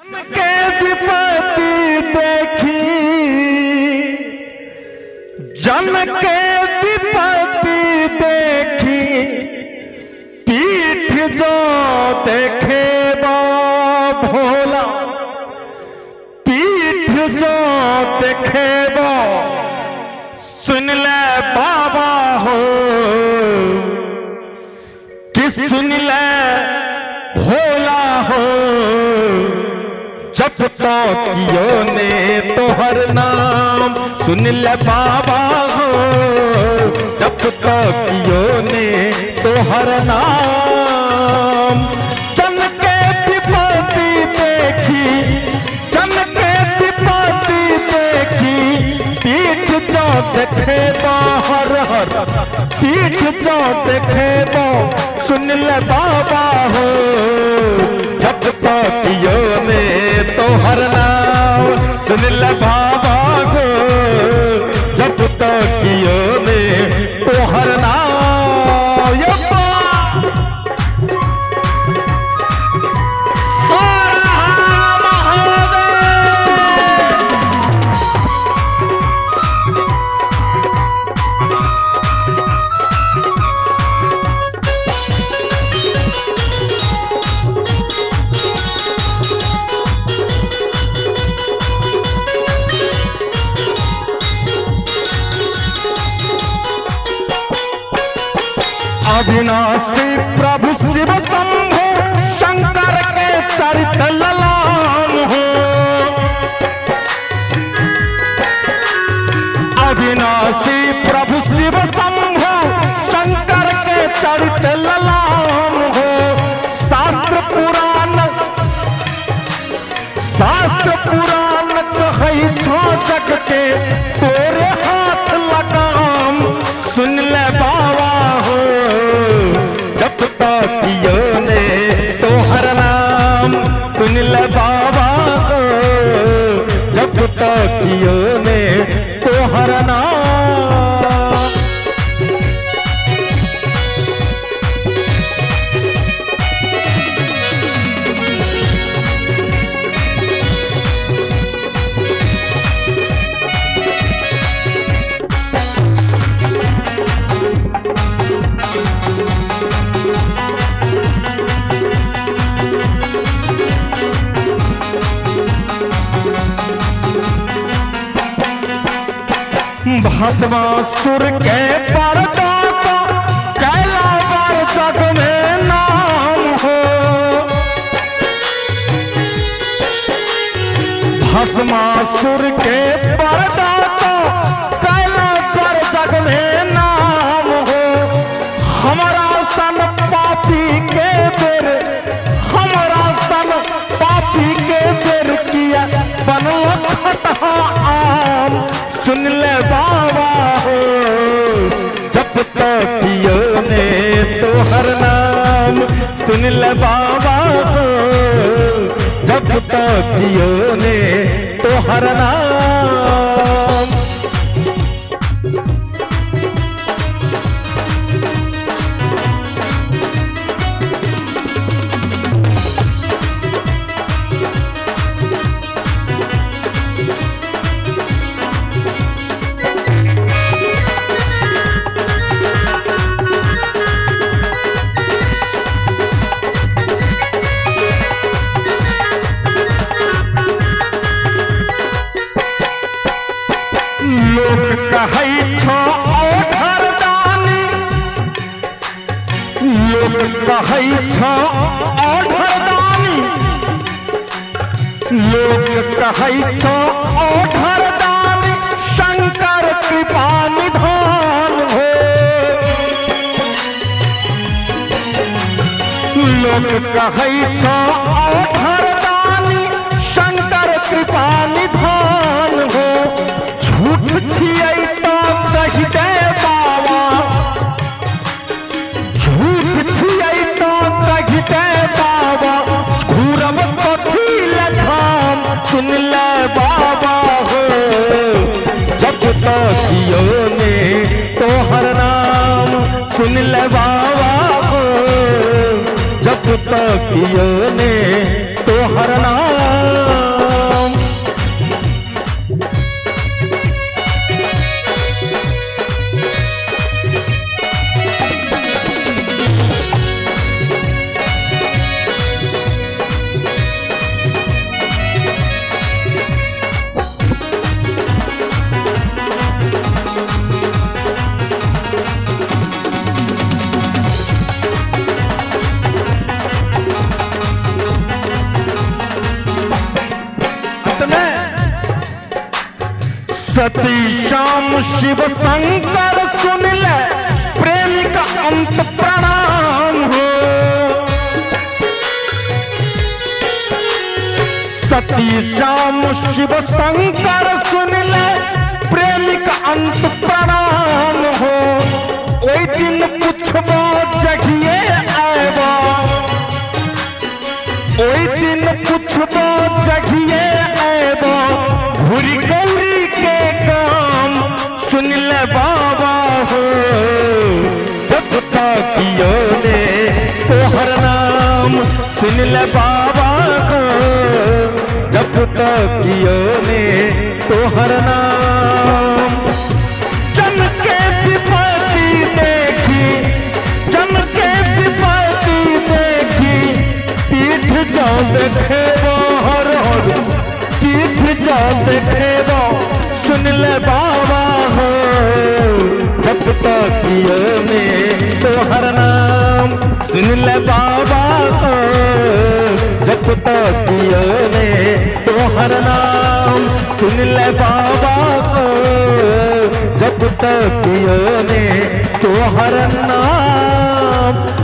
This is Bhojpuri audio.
जन के विपत्ति देखी, जन के विपत्ति देखी, पीठ जो देखे बा भोला, पीठ जो देखे बा सुन ले बाबा हो, कि सुन ले भोला हो। जब तो कियो ने तोहर नाम सुन ले बाबा हो, जब तो कियो ने तोहर नाम। जन के विपत्ति देखी, जन के विपत्ति देखी, पीठ जो देखे हर हर, पीठ जो देखे सुन ले बाबा हो। जब तो कियो ने तोहर नाम सुन ले बाबा हो, जब तो कियो ने तोहर नाम। अविनाशी प्रभु शिव शंभु शंकर के चरित ललाम हो, अविनाशी प्रभु शिव शंभु शंकर के चरित ललाम हो। शास्त्र पुराण कहे छो जग के तोरे हाथ लगाम सुन ले बाबा हो। जब तो कियो ने तोहर नाम सुन ले बाबा हो, जब तो कियो ने तोहर नाम। भस्मासुर के परदाता कैला बार जग में नाम हो, भस्मासुर के परदाता कैला बार जग में नाम हो। हमारा सन पापी के बेर, हमारा सन पापी के बेर किया बनल खटहा आम सुन ले बाबा हो। जब तो कियो ने तोहर नाम सुन ले बाबा हो, जब तो कियो ने तोहर नाम। लोग कहै छो ओठर दानी, लोग कहै छो ओठर दानी, लोग कहै छो ओठर दानी, शंकर कृपा निधान हो। लोग कहै छो ओठर दानी, शंकर कृपा निधान हो। झूठ छियै तो कहि दे बाबा, झूठ छियै तो कहि दे बाबा, घूरब कथी ले धाम सुन ले बाबा हो। जब तो कियो ने तोहर नाम सुन ले बाबा हो, जब तो कियो ने तोहर नाम। सती श्याम शिव शंकर सुन ले प्रेम का अंत प्रणाम हो। सती श्याम शिव शंकर सुन ले प्रेम का अंत प्रणाम हो। ओई दिन पुछबो जगिए आएबो, ओई दिन पुछबो जगिए आएबो, घुरी गौरी के काम सुन ले बाबा हो। जब ताकियो ने तोहर नाम सुन ले बाबा को, जब ताकियो ने तोहर नाम। जन के विपत्ति देखी, जन के विपत्ति देखी, पीठ जाओ देखे हर हर, पीठ जाओ देखे सुन ले बाबा हो। जब ताकियो ने तोहर नाम सुन ले बाबा को, जब ताकियो ने तोहर नाम सुन ले बाबा को, जब ताकियो ने तोहर नाम